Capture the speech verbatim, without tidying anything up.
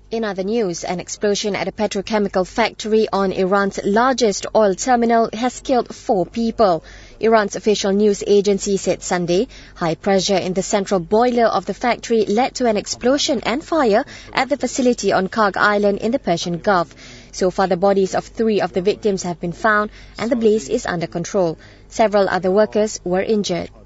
In other news, an explosion at a petrochemical factory on Iran's largest oil terminal has killed four people. Iran's official news agency said Sunday high pressure in the central boiler of the factory led to an explosion and fire at the facility on Karg Island in the Persian Gulf. So far, the bodies of three of the victims have been found and the blaze is under control. Several other workers were injured.